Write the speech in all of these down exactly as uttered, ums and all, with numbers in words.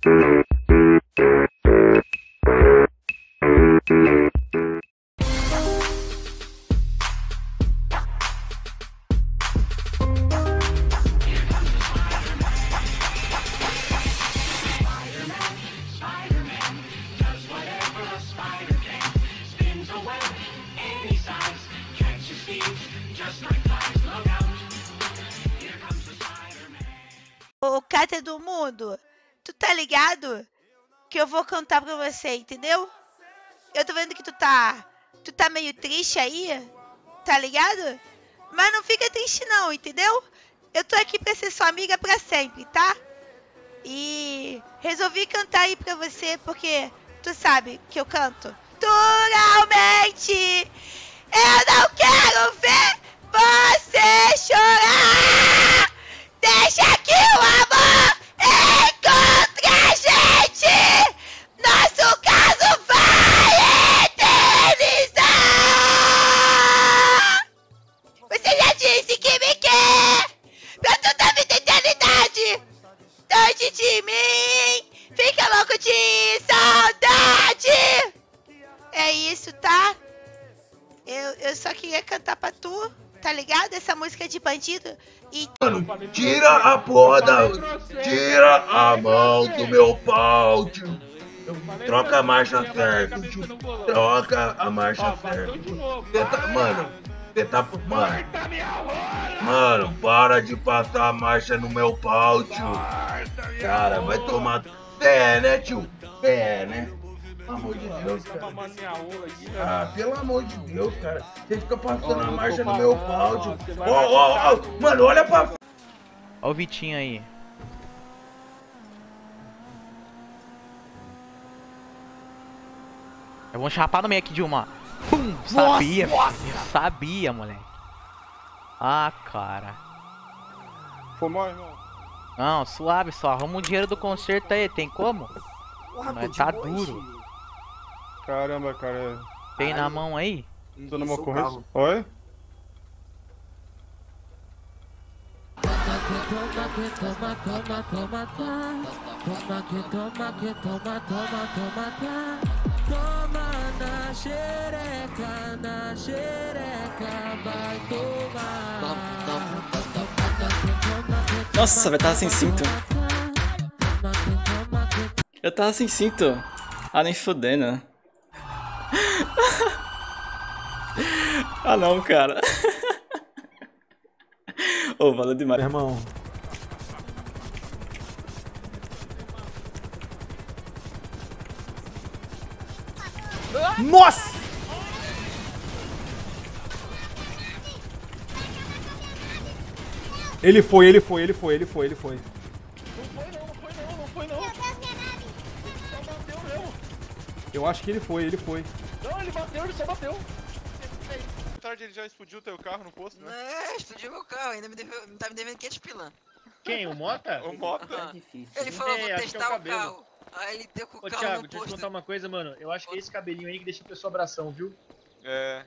Ô, Cátia do Mundo, tu tá ligado? Que eu vou cantar pra você, entendeu? Eu tô vendo que tu tá... Tu tá meio triste aí, tá ligado? Mas não fica triste não, entendeu? Eu tô aqui pra ser sua amiga pra sempre, tá? E resolvi cantar aí pra você porque tu sabe que eu canto. Naturalmente, eu não quero ver você chorar. Deixa que o amor encontre a gente. Nosso caso vai eternizar. Você já disse que me quer pra toda a vida e eternidade. Longe de mim, fica louco de saudade. É isso, tá? Eu, eu só queria cantar pra tu, tá ligado? Essa música de bandido. E... Mano, tira a porra da... Tira a mão do meu pau, tio. Troca a marcha certa, tio. Troca a marcha certa. Tenta, mano, tenta... Mano, mano, para de passar a marcha no meu pau, tio. Cara, vai tomar... Fé, né, tio? Fé, né? Pelo amor de Deus, cara. Ah, pelo amor de Deus, cara. Você fica passando a marcha no meu pau, tio. Ó, ó, ó. Mano, olha pra... Ó o Vitinho aí. Eu vou chapar no meio aqui de uma. Pum! Sabia, nossa, filho. Nossa. Sabia, moleque. Ah, cara. Foi mal, irmão. Não, suave só. Arruma o dinheiro do concerto aí. Tem como? Porra, mas tá duro. Caramba, cara. Tem Ai, na mão aí? Tô numa corrente. Oi? Toma na xereca, na xereca, vai tomar. Nossa, vai estar sem cinto. Eu tava sem cinto. Ah, nem fudendo. Ah não, cara. Ô, oh, valeu demais. Meu irmão. Nossa! Ele foi, ele foi, ele foi, ele foi, ele foi. Não foi não, não foi não, não foi não. Ele só bateu meu. Eu acho que ele foi, ele foi. Não, ele bateu, ele só bateu. Tarde ele já explodiu o teu carro no posto, né? É, explodiu meu carro, ainda me, deve, tá me devendo quinhentos pilã. Quem? O Mota? O Mota. Ah, ele falou, vou é, testar é o, o carro. Aí ele deu com o Ô, carro Thiago, no deixa eu te posto. contar uma coisa, mano. Eu acho que é esse cabelinho aí que deixa a pessoa abração, viu? É.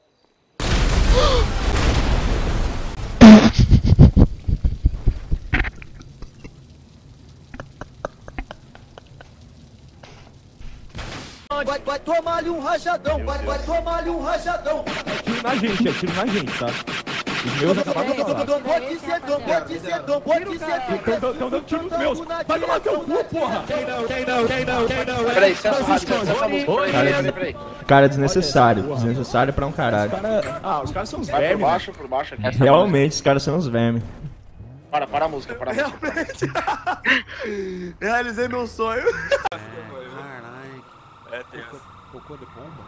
Vai, vai tomar-lhe um rajadão, vai, vai tomar-lhe um rajadão. É tiro na gente, é tiro na gente, tá? Os meus acabaram de falar. Pode ser dom, pode ser dom, pode ser dom. Estão dando tiro nos meus. Vai tomar teu cu, porra! Quem não, quem não, quem não, quem não. Peraí, Celso Rádio, Celso Peraí, Cara, desnecessário. Desnecessário pra um caralho. Ah, os caras são os Vai por vermes. baixo, por baixo aqui. Realmente, os caras são uns vermes. Para, para a música, para a música. Realmente. Realizei meu sonho. Caralho. É, tem essa. Cocô de pomba?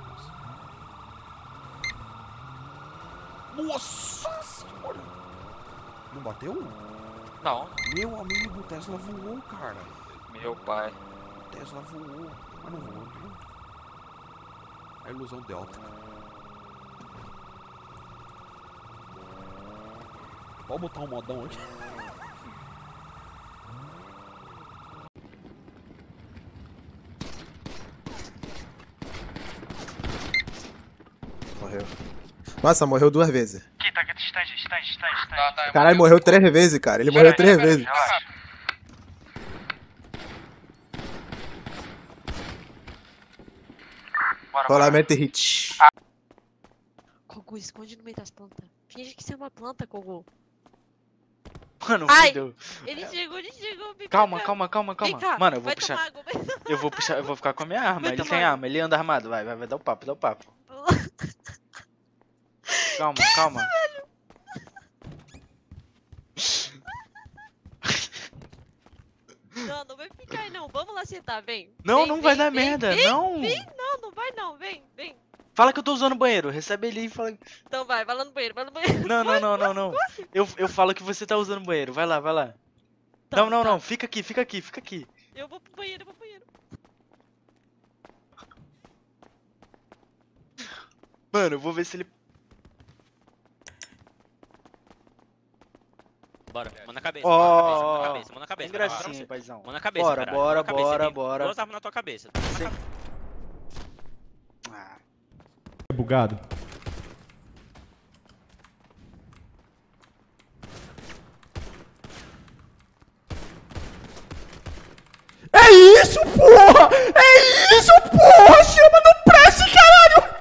Nossa senhora. Não bateu? Não. Meu amigo, Tesla voou, cara. Meu pai. Tesla voou. Mas não voou, não. A ilusão delta. Pode botar um modão aqui. Morreu. Nossa, morreu duas vezes. Aqui, tá aqui, distante, distante, distante, distante. Caralho, morreu três vezes, cara. Ele morreu três vezes. Relaxa. Rolamento e hit. Kogu, esconde no meio das plantas. Finge que você é uma planta, Kogu. Mano, Ai, fudeu. ele chegou, ele chegou. Vem Calma, cá. calma, calma, Vem calma. cá, Mano, eu vou vai puxar. tomar água, vai tomar Eu vou puxar, eu vou ficar com a minha arma. Vai Ele tomar tem água. arma, ele anda armado. Vai, vai, vai, dá o papo, dá o papo. Calma, Que calma. Isso, não, não vai ficar aí não. Vamos lá sentar, vem. Não, Vem, não vem, vai dar vem, merda, vem, não. Vem, não, não vai não, vem, vem. Fala que eu tô usando o banheiro, recebe ele e fala. Então vai, vai lá no banheiro, vai no banheiro. Não, não, Corre, não, não, corre, não. corre. Eu, eu falo que você tá usando o banheiro. Vai lá, vai lá. Tá, não, não, tá. não. Fica aqui, fica aqui, fica aqui. Eu vou pro banheiro, eu vou pro banheiro. Mano, eu vou ver se ele. Bora, mão na cabeça, Ó, mão na cabeça, mão na cabeça, tem mão na cabeça. gracinha, paizão. Mão na cabeça, Bora, caralho, bora, mão na cabeça, bora, tem bora. Duas armas na tua cabeça. Mão na Sim. cabeça. É bugado. É isso, porra! É isso, porra! Chama no press, caralho!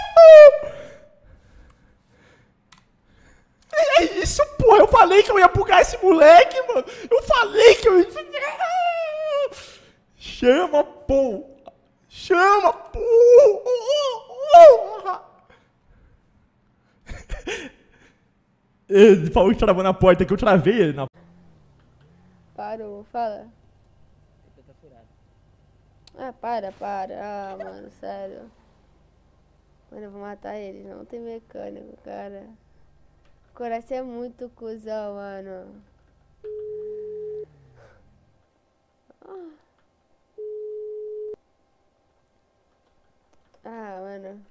É isso, porra! Eu falei que eu ia bugar esse moleque, mano! Eu falei que eu ia... Chama, porra! Chama, porra! Ele falou que travou na porta, que eu travei ele na... Parou, fala. Ah, para, para. Ah, mano, sério. Mano, eu vou matar ele. Não tem mecânico, cara. O Coração é muito cuzão, mano. Ah, mano.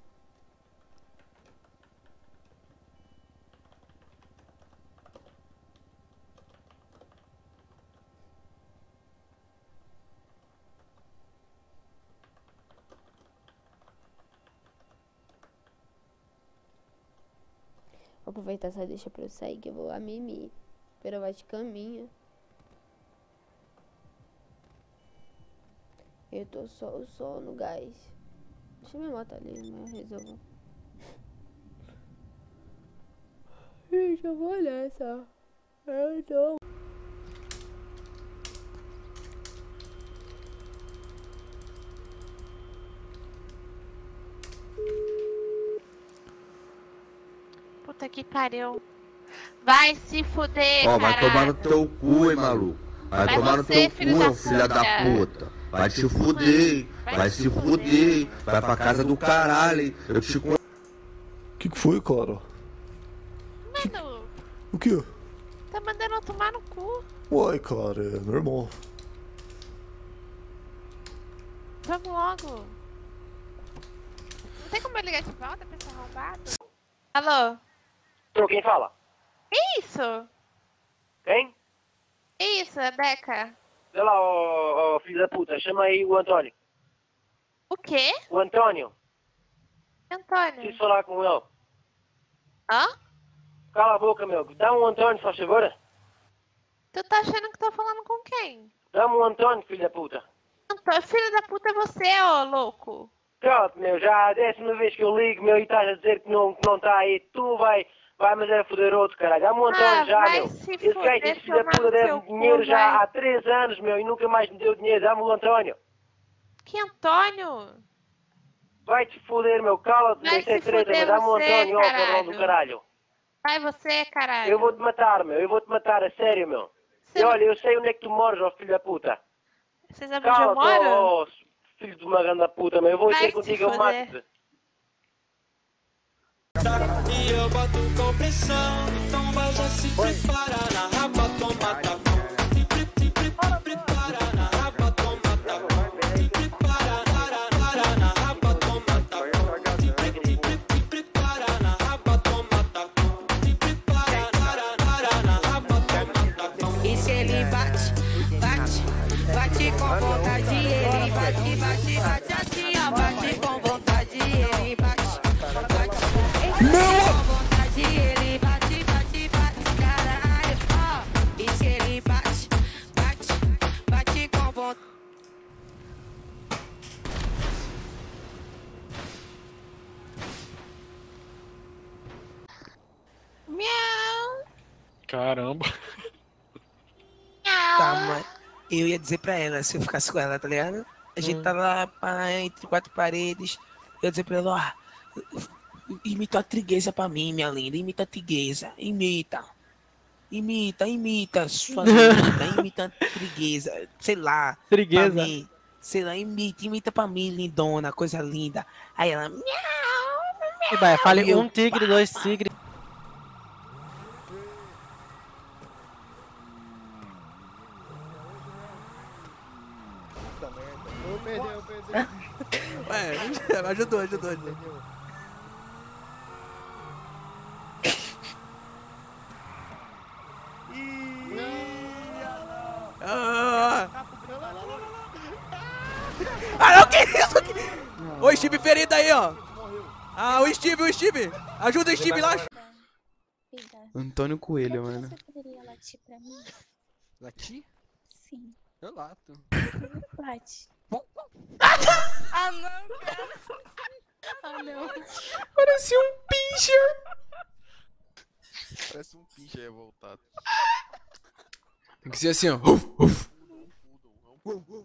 Vou aproveitar essa deixa pra eu sair, que eu vou a mimir. Pero vai de caminho. Eu tô só, só no gás. Deixa minha moto ali, mas eu resolvo. Ixi, eu vou nessa. Eu tô... Puta que pariu. Vai se fuder, Ó, vai caralho. tomar no teu cu, hein, maluco. Vai, Vai tomar no você, teu filho cu, da ô filha da puta. puta. Vai te fuder, Vai vai se se fuder. Vai pra casa do caralho, hein. Eu te con... Que que foi, cara? Mano, O que? tá mandando eu tomar no cu. Uai, cara, é normal. Vamos logo. Não tem como eu ligar de volta pra esse arrombado? Alô? Então, quem fala? Que isso? Quem? Que isso, é Beca? Vê lá, ô, ô filho da puta, chama aí o Antônio. O quê? O Antônio, Antônio? preciso falar com ele. Hã? Cala a boca, meu. Dá um Antônio, faz favor. Tu tá achando que tô falando com quem? Dá-me um Antônio, filho da puta. Antônio, filho da puta é você, ô louco. Cala-te, meu. Já é a décima vez que eu ligo, meu, e estás a dizer que não, que não está aí. Tu vai, vai, mas é foder outro, caralho. Dá-me um Antônio Ah, já, vai meu. se Esse fuder, gajo, esse filho da tomar puta, no deve seu dinheiro cu, já vai. há três anos, meu, e nunca mais me deu dinheiro. Dá-me o Antônio. Que Antônio? Vai-te foder, meu. Cala-te, Vai meu. Isso é se treta, fuder meu. Dá-me o você, Antônio, ó, cabrão do caralho. caralho. Vai você, caralho. Eu vou-te matar, meu. Eu vou-te matar, a sério, meu. E olha, eu sei onde é que tu moras, ó filho da puta. Você sabe onde eu Cala-te, moro? ó, ó, filho de uma grande puta, meu. Eu vou Vai ter se contigo, eu foder. mato-te. E eu boto com pressão, então vai já se prepara na raba, toma tapão. Se pre- se pre- prepara na raba, toma tapão. Se prepara, para, para na raba, toma tapão. Se pre- se pre- se prepara na raba, toma tapão. Se prepara, para, para na raba, toma tapão. E se ele bate, bate, bate com vontade, ele bate, bate, bate assim, ó, bate com vontade, ele bate, bate, com vontade, ele bate, bate, bate, caralho, ó. E se ele bate, bate, bate com vontade. Caramba. Tá, mas eu ia dizer pra ela, se eu ficasse com ela, tá ligado? A gente Hum. tá lá pá, entre quatro paredes. Eu ia dizer pra ela, ó, imita a trigueza pra mim, minha linda. Imita a trigueza. Imita. Imita, imita, sua linda. Imita a trigueza. Sei lá. Trigueza. Pra mim. Sei lá, imita, imita pra mim, lindona, coisa linda. Aí ela, miau, E vai, fale eu- um tigre, dois tigres. Perdeu, perdeu. Ué, ajudou, ajudou, ajudou. Ah, ah não, que isso? Ô, Steve ferido aí, ó. Ah, o Steve, o Steve. Ajuda o Steve lá. Antônio Coelho, mano. Você poderia latir pra mim? Latir? Sim. Eu lato. Late. Ah, não, cara. Ah, não. Parecia um pincher. Parece um pinche revoltado. Tem que ser assim, ó. Uf, uf.